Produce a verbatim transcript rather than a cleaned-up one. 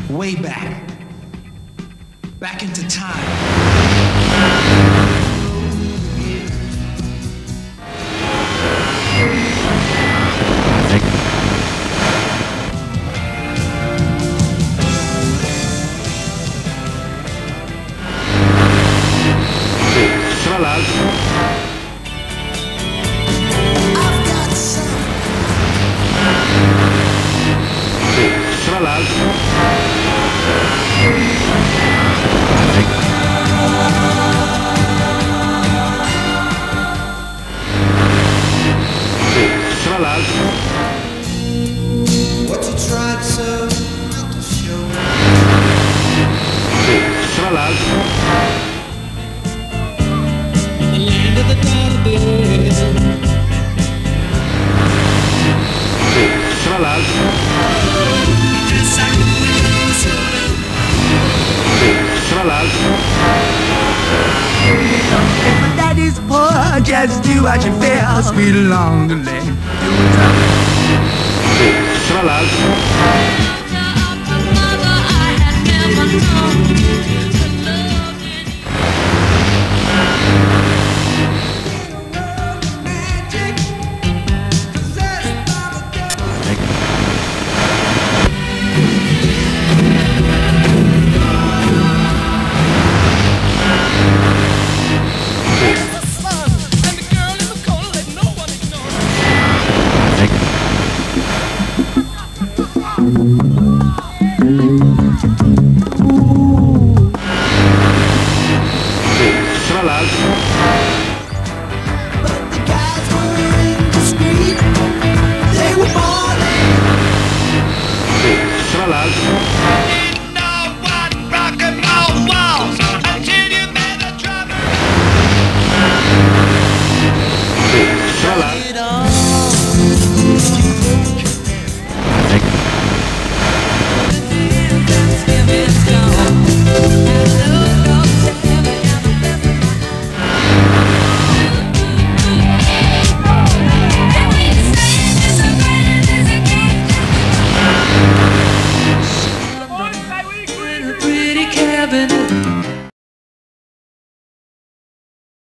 way back, back into time. What you tried so not to show. In the land of the dead. If my daddy's poor, just do what you feel. Speed along the lane. Do what's up?